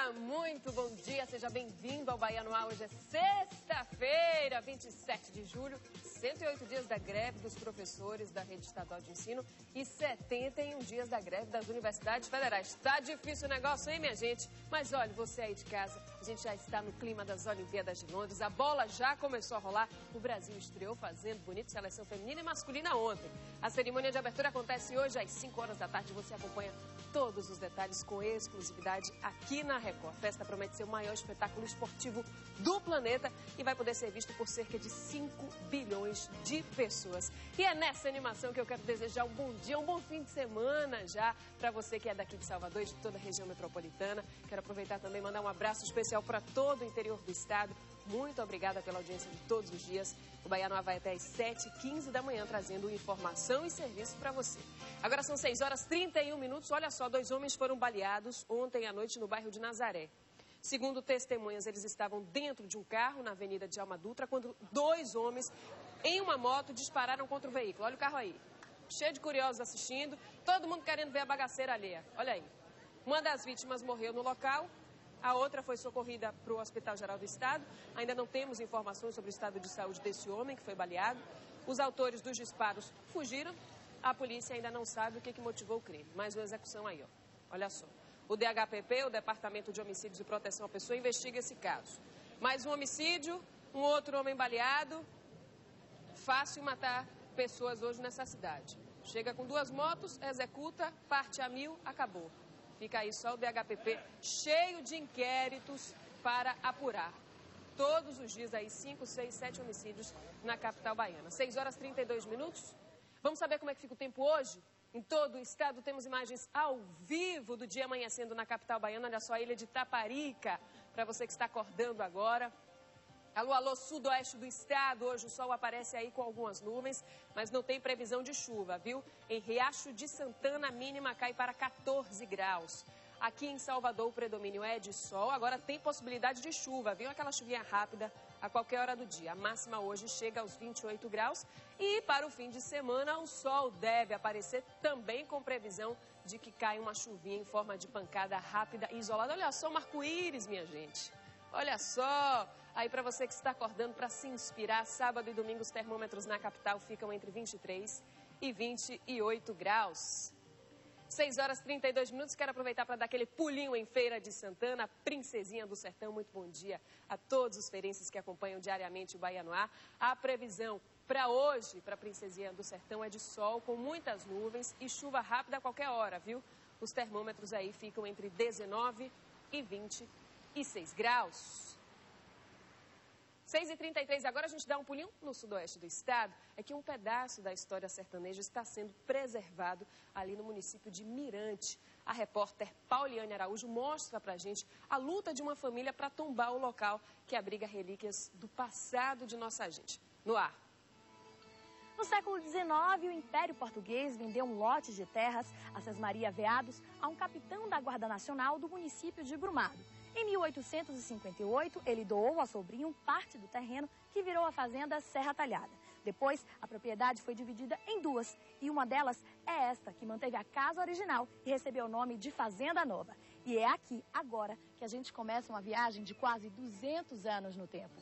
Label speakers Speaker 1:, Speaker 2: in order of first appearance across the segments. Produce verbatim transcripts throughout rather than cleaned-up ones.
Speaker 1: Olá, muito bom dia, seja bem-vindo ao Bahia no Ar. Hoje é sexta-feira, vinte e sete de julho, cento e oito dias da greve dos professores da rede estadual de ensino e setenta e um dias da greve das universidades federais. Tá difícil o negócio, hein, minha gente? Mas olha, você aí de casa, a gente já está no clima das Olimpíadas de Londres, a bola já começou a rolar, o Brasil estreou fazendo bonito seleção feminina e masculina ontem. A cerimônia de abertura acontece hoje às cinco horas da tarde, você acompanha todos os detalhes com exclusividade aqui na Record. A festa promete ser o maior espetáculo esportivo do planeta e vai poder ser visto por cerca de cinco bilhões de pessoas. E é nessa animação que eu quero desejar um bom dia, um bom fim de semana já para você que é daqui de Salvador e de toda a região metropolitana. Quero aproveitar também e mandar um abraço especial para todo o interior do estado. Muito obrigada pela audiência de todos os dias. O Bahia no Ar vai até às sete e quinze da manhã trazendo informação e serviço para você. Agora são seis horas e trinta e um minutos. Olha só, dois homens foram baleados ontem à noite no bairro de Nazaré. Segundo testemunhas, eles estavam dentro de um carro na Avenida de Alma Dutra quando dois homens em uma moto dispararam contra o veículo. Olha o carro aí, cheio de curiosos assistindo, todo mundo querendo ver a bagaceira alheia. Olha aí. Uma das vítimas morreu no local. A outra foi socorrida para o Hospital Geral do Estado. Ainda não temos informações sobre o estado de saúde desse homem que foi baleado. Os autores dos disparos fugiram. A polícia ainda não sabe o que, que motivou o crime. Mais uma execução aí, ó. Olha só. O D H P P, o Departamento de Homicídios e Proteção à Pessoa, investiga esse caso. Mais um homicídio, um outro homem baleado. Fácil matar pessoas hoje nessa cidade. Chega com duas motos, executa, parte a mil, acabou. Fica aí só o D H P P cheio de inquéritos para apurar. Todos os dias aí, cinco, seis, sete homicídios na capital baiana. seis horas e trinta e dois minutos. Vamos saber como é que fica o tempo hoje? Em todo o estado temos imagens ao vivo do dia amanhecendo na capital baiana. Olha só a ilha de Taparica, para você que está acordando agora. Alô, alô, sudoeste do estado, hoje o sol aparece aí com algumas nuvens, mas não tem previsão de chuva, viu? Em Riacho de Santana, a mínima cai para quatorze graus. Aqui em Salvador, o predomínio é de sol, agora tem possibilidade de chuva, viu? Aquela chuvinha rápida a qualquer hora do dia. A máxima hoje chega aos vinte e oito graus e para o fim de semana o sol deve aparecer também com previsão de que cai uma chuvinha em forma de pancada rápida e isolada. Olha só o arco-íris, minha gente. Olha só, aí para você que está acordando para se inspirar, sábado e domingo os termômetros na capital ficam entre vinte e três e vinte e oito graus. seis horas e trinta e dois minutos, quero aproveitar para dar aquele pulinho em Feira de Santana, Princesinha do Sertão. Muito bom dia a todos os feirenses que acompanham diariamente o Bahia no Ar. A previsão para hoje, para a Princesinha do Sertão, é de sol com muitas nuvens e chuva rápida a qualquer hora, viu? Os termômetros aí ficam entre dezenove e vinte e seis graus. seis e trinta e três, agora a gente dá um pulinho no sudoeste do estado. É que um pedaço da história sertaneja está sendo preservado ali no município de Mirante. A repórter Pauliane Araújo mostra pra gente a luta de uma família para tombar o local que abriga relíquias do passado de nossa gente. No ar.
Speaker 2: No século dezenove, o Império Português vendeu um lote de terras a Sesmaria Veados a um capitão da Guarda Nacional do município de Brumado. Em mil oitocentos e cinquenta e oito, ele doou ao sobrinho parte do terreno que virou a fazenda Serra Talhada. Depois, a propriedade foi dividida em duas e uma delas é esta, que manteve a casa original e recebeu o nome de Fazenda Nova. E é aqui, agora, que a gente começa uma viagem de quase duzentos anos no tempo.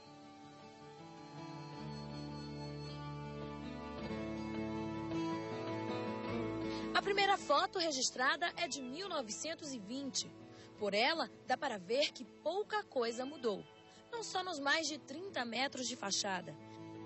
Speaker 2: A primeira foto registrada é de mil novecentos e vinte. Por ela, dá para ver que pouca coisa mudou. Não só nos mais de trinta metros de fachada.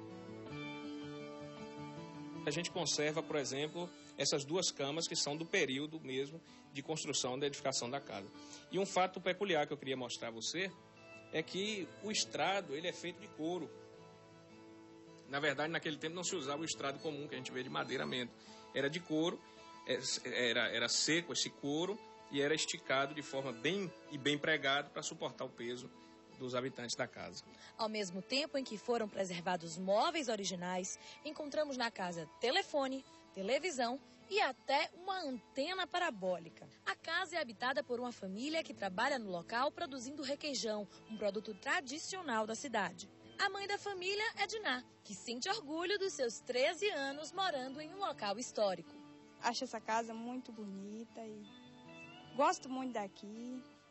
Speaker 3: A gente conserva, por exemplo, essas duas camas que são do período mesmo de construção da edificação da casa. E um fato peculiar que eu queria mostrar a você é que o estrado ele é feito de couro. Na verdade, naquele tempo não se usava o estrado comum que a gente vê de madeira mesmo. Era de couro, era, era seco esse couro e era esticado de forma bem e bem pregado para suportar o peso dos habitantes da casa.
Speaker 2: Ao mesmo tempo em que foram preservados móveis originais, encontramos na casa telefone, televisão e até uma antena parabólica. A casa é habitada por uma família que trabalha no local produzindo requeijão, um produto tradicional da cidade. A mãe da família é Diná, que sente orgulho dos seus treze anos morando em um local histórico.
Speaker 4: Acho essa casa muito bonita e gosto muito daqui.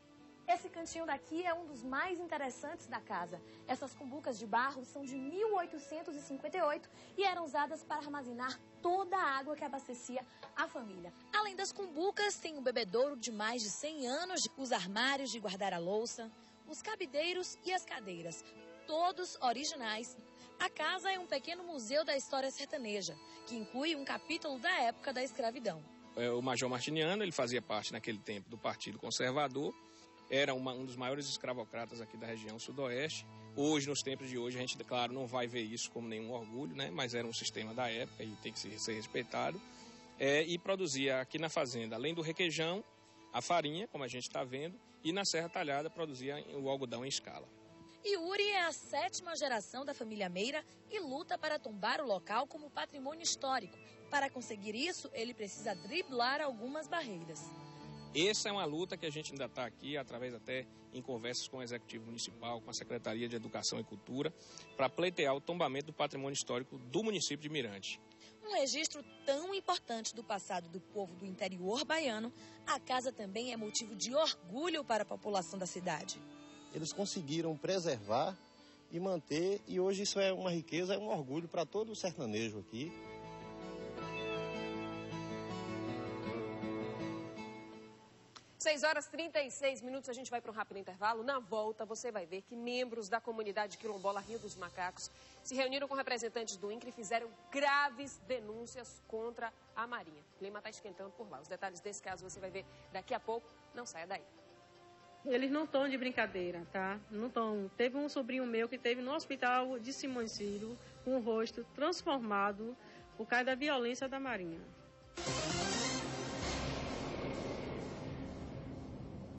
Speaker 2: Esse cantinho daqui é um dos mais interessantes da casa. Essas cumbucas de barro são de mil oitocentos e cinquenta e oito e eram usadas para armazenar toda a água que abastecia a família. Além das cumbucas, tem o bebedouro de mais de cem anos, os armários de guardar a louça, os cabideiros e as cadeiras, todos originais. A casa é um pequeno museu da história sertaneja, que inclui um capítulo da época da escravidão.
Speaker 3: O Major Martiniano, ele fazia parte naquele tempo do Partido Conservador, era uma, um dos maiores escravocratas aqui da região sudoeste. Hoje, nos tempos de hoje, a gente, claro, não vai ver isso como nenhum orgulho, né? Mas era um sistema da época e tem que ser respeitado. É, e produzia aqui na fazenda, além do requeijão, a farinha, como a gente está vendo, e na Serra Talhada produzia o algodão em escala.
Speaker 2: Yuri é a sétima geração da família Meira e luta para tombar o local como patrimônio histórico. Para conseguir isso, ele precisa driblar algumas barreiras.
Speaker 3: Essa é uma luta que a gente ainda está aqui, através até em conversas com o Executivo Municipal, com a Secretaria de Educação e Cultura, para pleitear o tombamento do patrimônio histórico do município de Mirante.
Speaker 2: Um registro tão importante do passado do povo do interior baiano, a casa também é motivo de orgulho para a população da cidade.
Speaker 4: Eles conseguiram preservar e manter, e hoje isso é uma riqueza, é um orgulho para todo o sertanejo aqui.
Speaker 1: seis horas e trinta e seis minutos, a gente vai para um rápido intervalo. Na volta, você vai ver que membros da comunidade quilombola Rio dos Macacos se reuniram com representantes do INCRA e fizeram graves denúncias contra a Marinha. O clima está esquentando por lá. Os detalhes desse caso você vai ver daqui a pouco. Não saia daí.
Speaker 5: Eles não estão de brincadeira, tá? Não estão. Teve um sobrinho meu que teve no hospital de Simões Filho com o rosto transformado por causa da violência da Marinha.